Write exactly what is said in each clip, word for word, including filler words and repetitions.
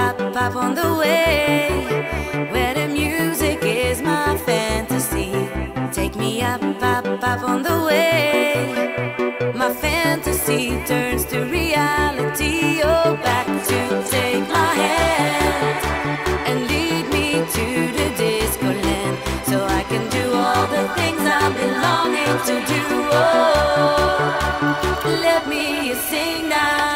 pop, pop on the way, where the music is my fantasy. Take me up, pop, pop on the way, my fantasy turns to reality. Oh, back to take my hand and lead me to the disco land, so I can do all the things I've been longing to do. Oh, let me sing now.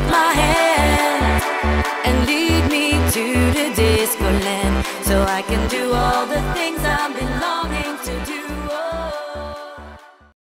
So I can do